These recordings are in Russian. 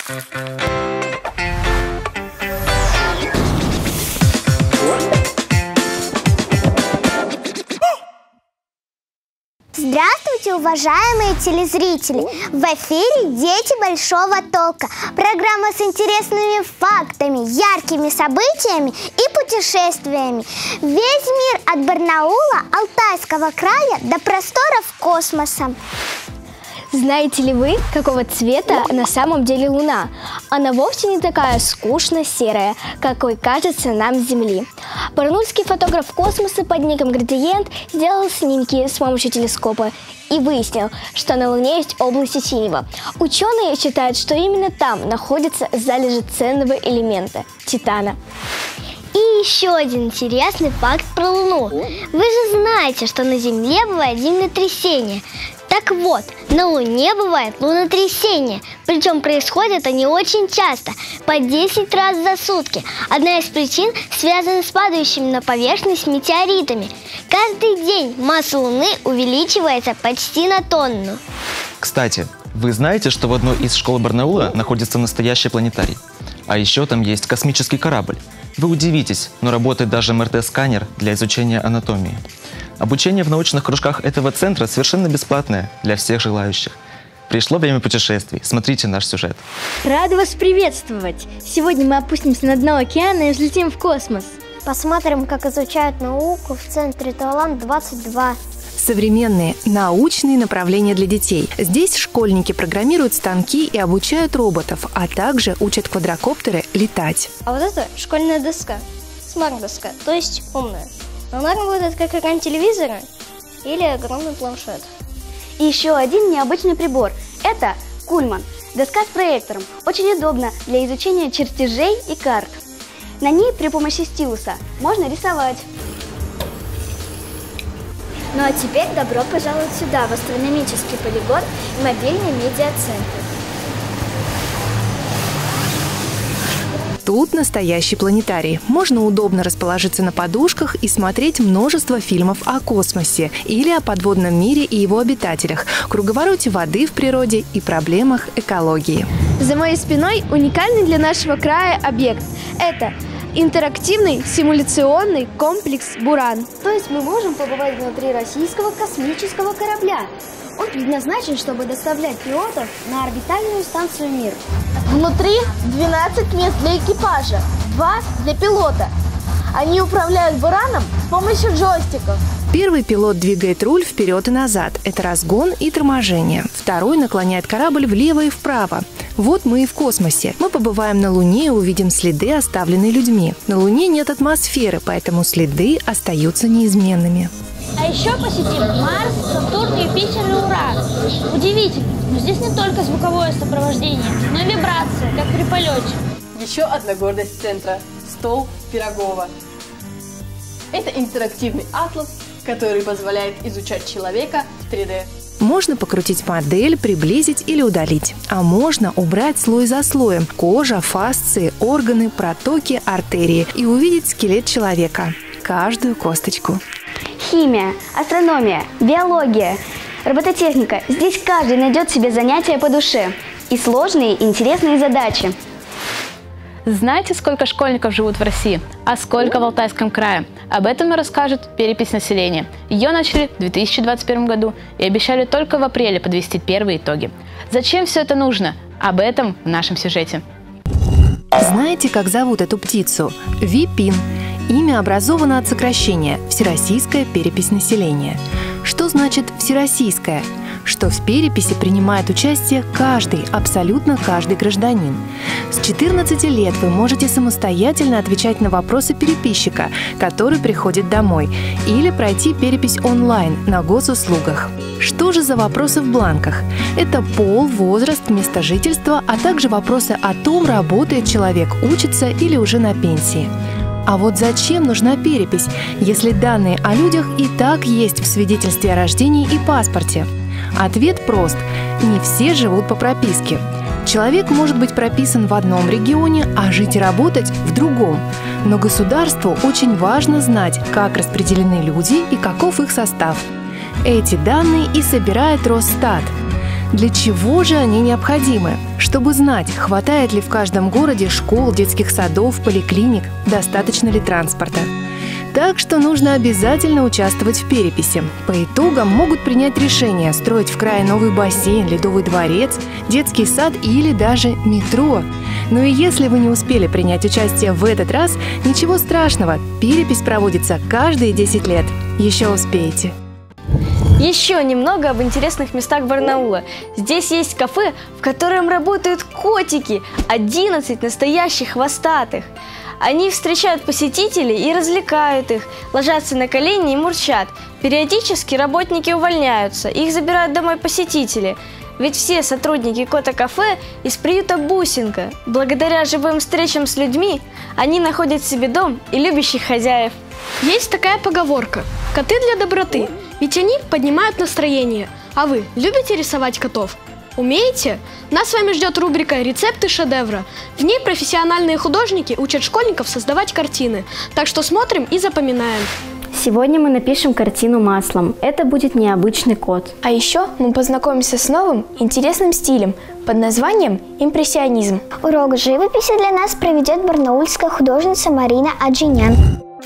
Здравствуйте, уважаемые телезрители! В эфире «Дети большого толка». Программа с интересными фактами, яркими событиями и путешествиями. Весь мир от Барнаула, Алтайского края до просторов космоса. Знаете ли вы, какого цвета на самом деле Луна? Она вовсе не такая скучно серая, какой кажется нам с Земли. Барнаульский фотограф космоса под ником Градиент сделал снимки с помощью телескопа и выяснил, что на Луне есть области синего. Ученые считают, что именно там находятся залежи ценного элемента – титана. И еще один интересный факт про Луну. Вы же знаете, что на Земле бывает землетрясение. Так вот, на Луне бывает лунотрясение, причем происходят они очень часто, по 10 раз за сутки. Одна из причин связана с падающими на поверхность метеоритами. Каждый день масса Луны увеличивается почти на тонну. Кстати, вы знаете, что в одной из школ Барнаула находится настоящий планетарий? А еще там есть космический корабль. Вы удивитесь, но работает даже МРТ-сканер для изучения анатомии. Обучение в научных кружках этого центра совершенно бесплатное для всех желающих. Пришло время путешествий. Смотрите наш сюжет. Рада вас приветствовать! Сегодня мы опустимся на дно океана и взлетим в космос. Посмотрим, как изучают науку в центре Талант-22. Современные научные направления для детей. Здесь школьники программируют станки и обучают роботов, а также учат квадрокоптеры летать. А вот это школьная доска, смарт-доска, то есть умная. Она работает как экран телевизора или огромный планшет. И еще один необычный прибор – это Кульман. Доска с проектором. Очень удобно для изучения чертежей и карт. На ней при помощи стилуса можно рисовать. Ну а теперь добро пожаловать сюда, в астрономический полигон и мобильный медиацентр. Тут настоящий планетарий. Можно удобно расположиться на подушках и смотреть множество фильмов о космосе или о подводном мире и его обитателях, круговороте воды в природе и проблемах экологии. За моей спиной уникальный для нашего края объект. Это интерактивный симуляционный комплекс «Буран». То есть мы можем побывать внутри российского космического корабля. Он предназначен, чтобы доставлять пилотов на орбитальную станцию «Мир». Внутри 12 мест для экипажа, 2 для пилота. Они управляют «Бураном» с помощью джойстиков. Первый пилот двигает руль вперед и назад. Это разгон и торможение. Второй наклоняет корабль влево и вправо. Вот мы и в космосе. Мы побываем на Луне и увидим следы, оставленные людьми. На Луне нет атмосферы, поэтому следы остаются неизменными. А еще посетим Марс, Сатурн, Юпитер и Уран. Удивительно, но здесь не только звуковое сопровождение, но и вибрация, как при полете. Еще одна гордость центра – стол Пирогова. Это интерактивный атлас, который позволяет изучать человека в 3D. Можно покрутить модель, приблизить или удалить. А можно убрать слой за слоем – кожа, фасции, органы, протоки, артерии – и увидеть скелет человека, каждую косточку. Химия, астрономия, биология, робототехника. Здесь каждый найдет себе занятия по душе и сложные, интересные задачи. Знаете, сколько школьников живут в России, а сколько в Алтайском крае? Об этом нам расскажет перепись населения. Ее начали в 2021 году и обещали только в апреле подвести первые итоги. Зачем все это нужно? Об этом в нашем сюжете. Знаете, как зовут эту птицу? Випин. Имя образовано от сокращения «Всероссийская перепись населения». Что значит «всероссийская»? Что в переписи принимает участие каждый, абсолютно каждый гражданин. С 14 лет вы можете самостоятельно отвечать на вопросы переписчика, который приходит домой, или пройти перепись онлайн на госуслугах. Что же за вопросы в бланках? Это пол, возраст, место жительства, а также вопросы о том, работает человек, учится или уже на пенсии. А вот зачем нужна перепись, если данные о людях и так есть в свидетельстве о рождении и паспорте? Ответ прост. Не все живут по прописке. Человек может быть прописан в одном регионе, а жить и работать в другом. Но государству очень важно знать, как распределены люди и каков их состав. Эти данные и собирает Росстат. Для чего же они необходимы? Чтобы знать, хватает ли в каждом городе школ, детских садов, поликлиник, достаточно ли транспорта. Так что нужно обязательно участвовать в переписи. По итогам могут принять решение строить в крае новый бассейн, ледовый дворец, детский сад или даже метро. Ну и если вы не успели принять участие в этот раз, ничего страшного, перепись проводится каждые 10 лет. Еще успеете. Еще немного об интересных местах Барнаула. Здесь есть кафе, в котором работают котики, 11 настоящих хвостатых. Они встречают посетителей и развлекают их, ложатся на колени и мурчат. Периодически работники увольняются, их забирают домой посетители. Ведь все сотрудники кота-кафе из приюта «Бусинка». Благодаря живым встречам с людьми они находят себе дом и любящих хозяев. Есть такая поговорка – коты для доброты, ведь они поднимают настроение. А вы любите рисовать котов? Умеете? Нас с вами ждет рубрика «Рецепты шедевра». В ней профессиональные художники учат школьников создавать картины. Так что смотрим и запоминаем. Сегодня мы напишем картину маслом. Это будет необычный кот. А еще мы познакомимся с новым интересным стилем под названием импрессионизм. Урок живописи для нас проведет барнаульская художница Марина Аджинян.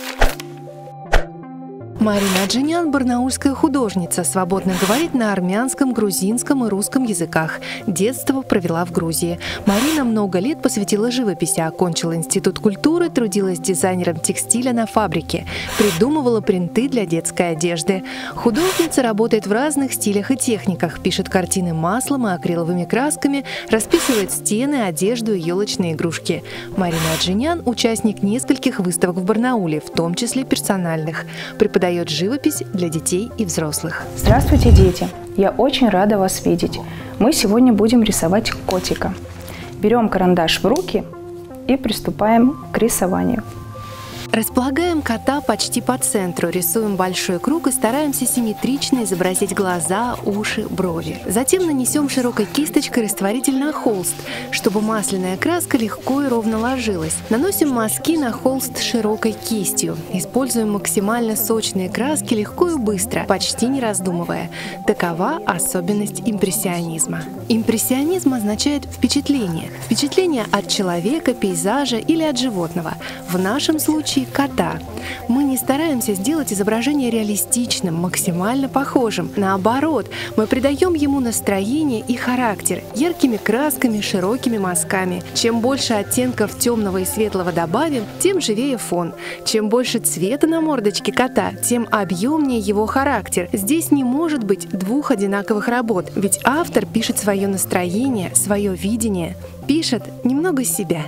Марина Аджинян – барнаульская художница, свободно говорит на армянском, грузинском и русском языках. Детство провела в Грузии. Марина много лет посвятила живописи, окончила институт культуры, трудилась дизайнером текстиля на фабрике, придумывала принты для детской одежды. Художница работает в разных стилях и техниках, пишет картины маслом и акриловыми красками, расписывает стены, одежду и елочные игрушки. Марина Аджинян – участник нескольких выставок в Барнауле, в том числе персональных. Преподает живопись для детей и взрослых. Здравствуйте, дети! Я очень рада вас видеть. Мы сегодня будем рисовать котика. Берем карандаш в руки и приступаем к рисованию. Располагаем кота почти по центру, рисуем большой круг и стараемся симметрично изобразить глаза, уши, брови. Затем нанесем широкой кисточкой растворитель на холст, чтобы масляная краска легко и ровно ложилась. Наносим мазки на холст широкой кистью. Используем максимально сочные краски легко и быстро, почти не раздумывая. Такова особенность импрессионизма. Импрессионизм означает впечатление. Впечатление от человека, пейзажа или от животного. В нашем случае кота. Мы не стараемся сделать изображение реалистичным, максимально похожим. Наоборот, мы придаем ему настроение и характер яркими красками, широкими мазками. Чем больше оттенков темного и светлого добавим, тем живее фон. Чем больше цвета на мордочке кота, тем объемнее его характер. Здесь не может быть двух одинаковых работ, ведь автор пишет свое настроение, свое видение, пишет немного себя.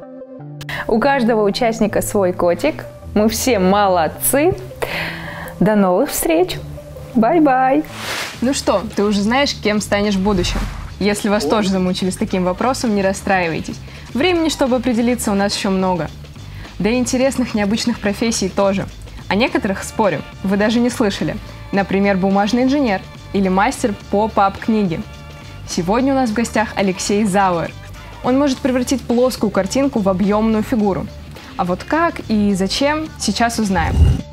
У каждого участника свой котик. Мы все молодцы. До новых встреч. Бай-бай. Ну что, ты уже знаешь, кем станешь в будущем? Если вас тоже замучили с таким вопросом, не расстраивайтесь. Времени, чтобы определиться, у нас еще много. Да и интересных, необычных профессий тоже. О некоторых, спорю, вы даже не слышали. Например, бумажный инженер или мастер по пап-книге. Сегодня у нас в гостях Алексей Зауэр. Он может превратить плоскую картинку в объемную фигуру. А вот как и зачем, сейчас узнаем.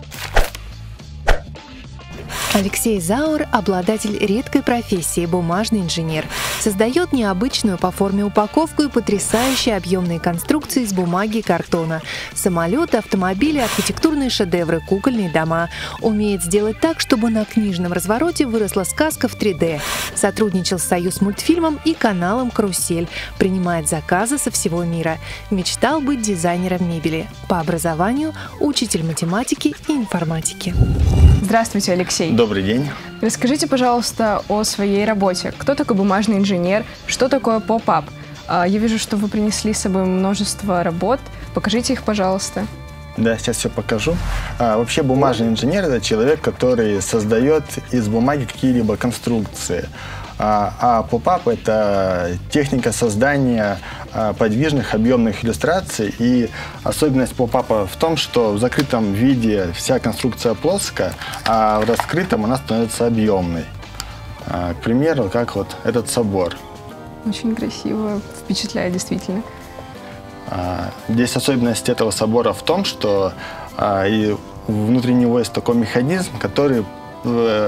Алексей Зауэр – обладатель редкой профессии бумажный инженер. Создает необычную по форме упаковку и потрясающие объемные конструкции из бумаги и картона. Самолеты, автомобили, архитектурные шедевры, кукольные дома. Умеет сделать так, чтобы на книжном развороте выросла сказка в 3D. Сотрудничал с Союзмультфильмом и каналом «Карусель». Принимает заказы со всего мира. Мечтал быть дизайнером мебели. По образованию – учитель математики и информатики. Здравствуйте, Алексей. Добрый день. Расскажите, пожалуйста, о своей работе. Кто такой бумажный инженер? Что такое поп-ап? Я вижу, что вы принесли с собой множество работ. Покажите их, пожалуйста. Да, сейчас все покажу. Вообще бумажный инженер – это человек, который создает из бумаги какие-либо конструкции. А поп-ап – это техника создания подвижных объемных иллюстраций. И особенность поп-апа в том, что в закрытом виде вся конструкция плоская, а в раскрытом она становится объемной. К примеру, как вот этот собор. Очень красиво, впечатляет действительно. Здесь особенность этого собора в том, что и внутри него есть такой механизм, который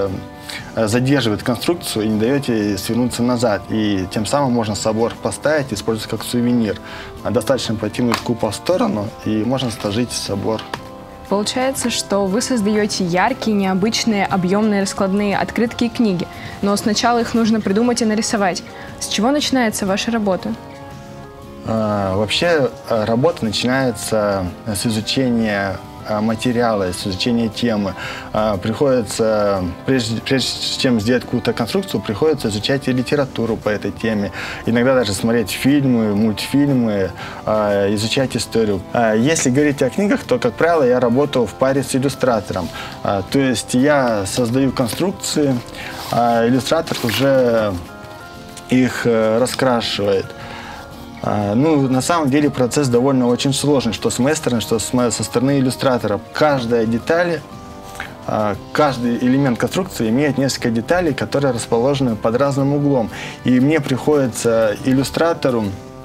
задерживает конструкцию и не дает ей свернуться назад. И тем самым можно собор поставить и использовать как сувенир. Достаточно протянуть купол в сторону, и можно сложить собор. Получается, что вы создаете яркие, необычные, объемные раскладные открытки и книги, но сначала их нужно придумать и нарисовать. С чего начинается ваша работа? Вообще работа начинается с изучения материала, с изучения темы. Приходится, прежде чем сделать какую-то конструкцию, приходится изучать и литературу по этой теме. Иногда даже смотреть фильмы, мультфильмы, изучать историю. Если говорить о книгах, то, как правило, я работаю в паре с иллюстратором. То есть я создаю конструкции, а иллюстратор уже их раскрашивает. Ну, на самом деле процесс довольно очень сложный, что с моей стороны, что со стороны иллюстратора. Каждая деталь, каждый элемент конструкции имеет несколько деталей, которые расположены под разным углом. И мне приходится иллюстратору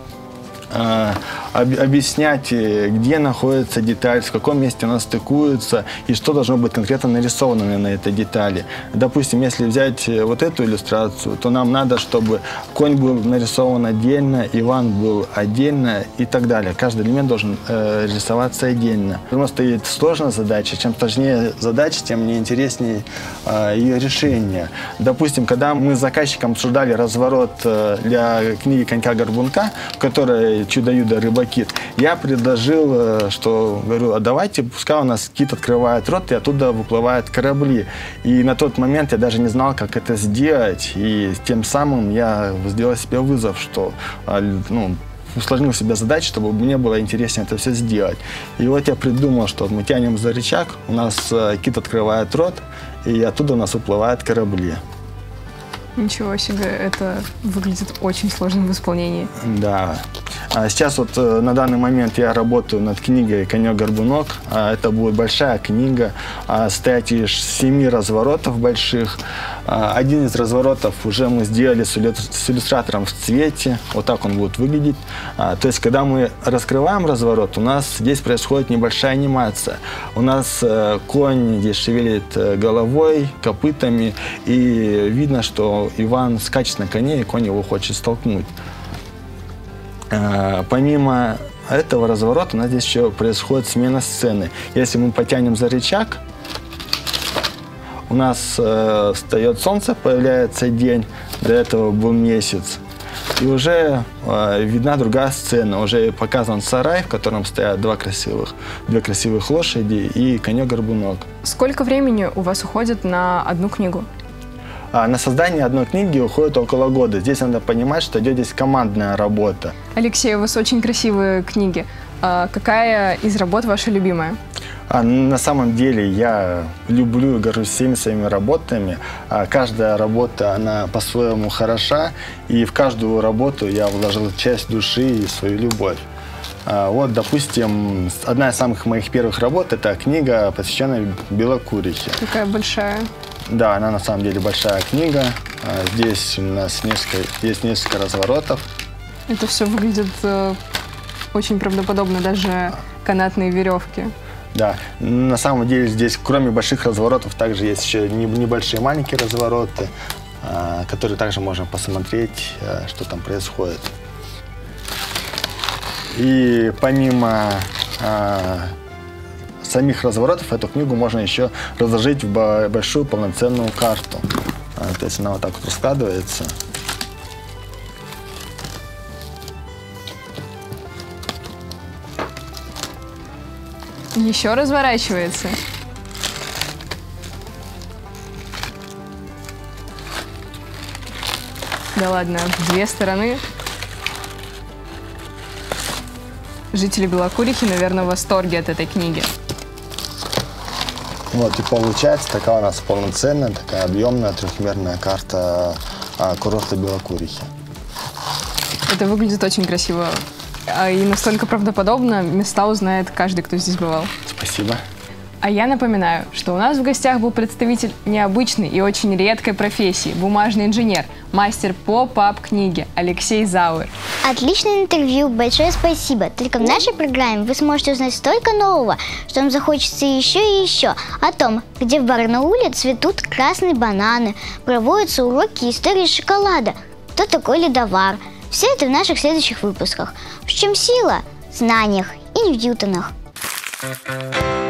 объяснять, где находится деталь, в каком месте она стыкуется и что должно быть конкретно нарисовано на этой детали. Допустим, если взять вот эту иллюстрацию, то нам надо, чтобы конь был нарисован отдельно, Иван был отдельно и так далее. Каждый элемент должен рисоваться отдельно. Потому что стоит сложная задача. Чем сложнее задача, тем мне интереснее ее решение. Допустим, когда мы с заказчиком обсуждали разворот для книги «Конька-горбунка», в которой «Чудо-юдо рыбакит», я предложил, что, говорю, а давайте, пускай у нас кит открывает рот, и оттуда выплывают корабли. И на тот момент я даже не знал, как это сделать. И тем самым я сделал себе вызов, что, ну, усложнил себе задачу, чтобы мне было интереснее это все сделать. И вот я придумал, что мы тянем за рычаг, у нас кит открывает рот, и оттуда у нас выплывают корабли. Ничего себе, это выглядит очень сложным в исполнении. Да. Сейчас вот на данный момент я работаю над книгой «Конек-горбунок». Это будет большая книга, состоять из 7 разворотов больших. Один из разворотов уже мы сделали с иллюстратором в цвете. Вот так он будет выглядеть. То есть, когда мы раскрываем разворот, у нас здесь происходит небольшая анимация. У нас конь здесь шевелит головой, копытами, и видно, что Иван скачет на коне, и конь его хочет столкнуть. Помимо этого разворота у нас здесь еще происходит смена сцены. Если мы потянем за рычаг, у нас встает солнце, появляется день, до этого был месяц. И уже видна другая сцена. Уже показан сарай, в котором стоят две красивых лошади и конек-горбунок. Сколько времени у вас уходит на одну книгу? На создание одной книги уходит около года. Здесь надо понимать, что идет здесь командная работа. Алексей, у вас очень красивые книги. Какая из работ ваша любимая? На самом деле я люблю и горжусь всеми своими работами. Каждая работа, она по-своему хороша. И в каждую работу я вложил часть души и свою любовь. Вот, допустим, одна из самых моих первых работ – это книга, посвященная белокурихе. Такая большая. Да, она на самом деле большая книга. Здесь у нас есть несколько разворотов. Это все выглядит очень правдоподобно, даже канатные веревки. Да, на самом деле здесь, кроме больших разворотов, также есть еще небольшие маленькие развороты, которые также можно посмотреть, что там происходит. И помимо самих разворотов, эту книгу можно еще разложить в большую полноценную карту. То есть она вот так вот раскладывается. Еще разворачивается. Да ладно, в две стороны. Жители Белокурихи, наверное, в восторге от этой книги. Вот, и получается такая у нас полноценная, такая объемная трехмерная карта курорта Белокурихи. Это выглядит очень красиво. И настолько правдоподобно, места узнает каждый, кто здесь бывал. Спасибо. А я напоминаю, что у нас в гостях был представитель необычной и очень редкой профессии – бумажный инженер, мастер по пап-книге Алексей Зауэр. Отличное интервью, большое спасибо. Только в нашей программе вы сможете узнать столько нового, что вам захочется еще и еще. О том, где в Барнауле цветут красные бананы, проводятся уроки истории шоколада, кто такой ледовар. Все это в наших следующих выпусках. В чем сила? В знаниях и Ньютонах.